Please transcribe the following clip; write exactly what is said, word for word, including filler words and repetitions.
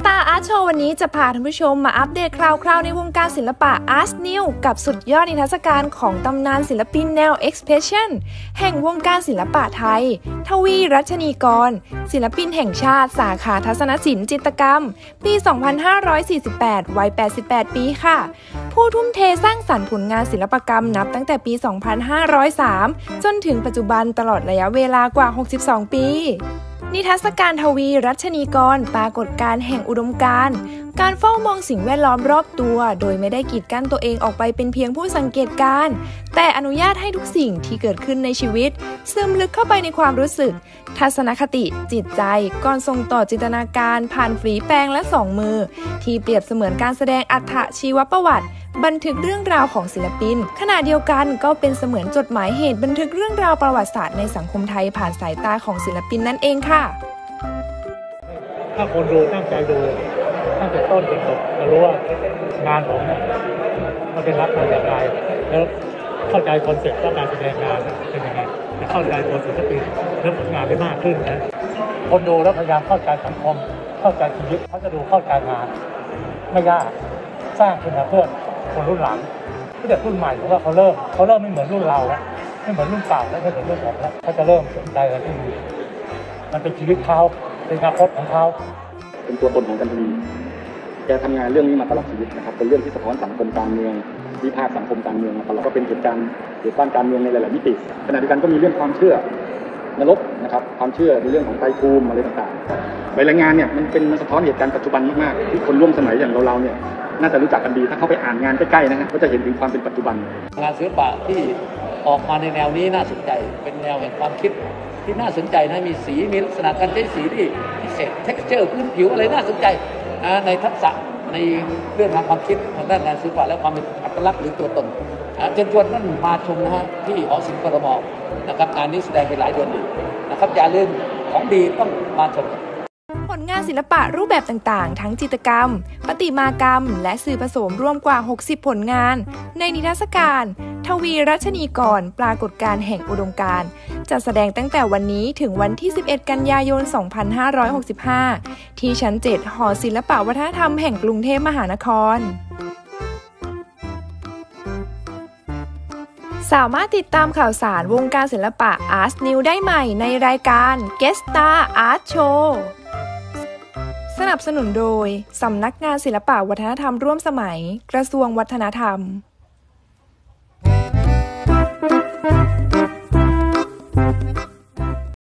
Star Art Show วันนี้จะพาท่านผู้ชมมาอัปเดตคราวๆในวงการศิลปะ Art New กับสุดยอดนิทรรศการของตำนานศิลปินแนว Expression แห่งวงการศิลปะไทย ทวี รัชนีกร ศิลปินแห่งชาติสาขาทัศนศิลป์จิตรกรรม ปี สองพันห้าร้อยสี่สิบแปด วัย แปดสิบแปด ปีค่ะ ผู้ทุ่มเทสร้างสรรค์ผลงานศิลปกรรมนับตั้งแต่ปี สองพันห้าร้อยสาม จนถึงปัจจุบันตลอดระยะเวลากว่า หกสิบสอง ปีนิทรรศการทวี รัชนีกร ปรากฏการณ์แห่งอุดมการณ์การเฝ้ามองสิ่งแวดล้อมรอบตัวโดยไม่ได้กีดกั้นตัวเองออกไปเป็นเพียงผู้สังเกตการณ์แต่อนุญาตให้ทุกสิ่งที่เกิดขึ้นในชีวิตซึมลึกเข้าไปในความรู้สึกทัศนคติจิตใจก่อนส่งต่อจินตนาการผ่านฝีแปรงและสองมือที่เปรียบเสมือนการแสดงอรรถชีวประวัติบันทึกเรื่องราวของศิลปินขณะเดียวกันก็เป็นเสมือนจดหมายเหตุบันทึกเรื่องราวประวัติศาสตร์ในสังคมไทยผ่านสายตาของศิลปินนั่นเองค่ะถ้าคนดูตั้งใจดูตั้งแต่ต้นจนจบจะรู้ว่างานผมเนี่ยมันเป็นรับมาอย่างไรแล้วเข้าใจคอนเซ็ปต์ว่าการแสดงงานเป็นยังไงจะเข้าใจตัวศิลปินและผลงานได้มากขึ้นนะคนดูแล้วพยายามเข้าใจสังคมเข้าใจชีวิตเขาจะดูเข้าใจงานไม่ยากสร้างขึ้นมาเพื่อคนรุ่นหลังที่เด็กรุ่นใหม่เพราะว่าเขาเริ่มเขาเริ่มไม่เหมือนรุ่นเราแล้วไม่เหมือนรุ่นเก่าแล้วไม่เหมือนรุ่นผมแล้วเขาจะเริ่มสนใจอะไรที่มีมันเป็นชีวิตเขาเป็นอนาคตของเขาเป็นตัวตนของกันทวีแกทำงานเรื่องนี้มาตลอดชีวิตนะครับเป็นเรื่องที่สะท้อนสังคมการเมืองวิพากษ์สังคมการเมืองมาตลอดก็เป็นเหตุการณ์เหตุการณ์การเมืองในหลายๆมิติขณะเดียวกันก็มีเรื่องความเชื่อนรกนะครับความเชื่อในเรื่องของไตรภูมิอะไรต่างๆใบรายงานเนี่ยมันเป็นสะท้อนเหตุการณ์ปัจจุบันมากๆที่คนร่วมสมัยอย่างเราๆเนี่ยน่าจะรู้จักกันดีถ้าเข้าไปอ่านงานใกล้ๆนะฮะก็จะเห็นถึงความเป็นปัจจุบันงานศิลปะที่ออกมาในแนวนี้น่าสนใจเป็นแนวแห่งความคิดที่น่าสนใจนะมีสีมีลักษณะการใช้สีที่พิเศษ texture พื้นผิวอะไรน่าสนใจนะในทักษะในเรื่องทางความคิดทางด้านงานศิลปะและความเป็นอัตลักษณ์หรือตัวตนเชิญชวนท่านมาชมนะฮะที่หอศิลป์กทมนะครับงานนี้แสดงไปหลายเดือนอยู่นะครับอย่าลืมของดีต้องมาชมผลงานศิลปะรูปแบบต่างๆทั้งจิตรกรรมประติมากรรมและสื่อผสมรวมกว่าหกสิบผลงานในนิทรรศการทวี รัชนีกร ปรากฏการณ์แห่งอุดมการณ์จะแสดงตั้งแต่วันนี้ถึงวันที่สิบเอ็ดกันยายนสองพันห้าร้อยหกสิบห้าที่ชั้นเจ็ดหอศิลปวัฒนธรรมแห่งกรุงเทพมหานครสามารถติดตามข่าวสารวงการศิลปะ Art New ได้ใหม่ในรายการ Star Art Show สนับสนุนโดยสำนักงานศิลปะวัฒนธรรมร่วมสมัยกระทรวงวัฒนธรรม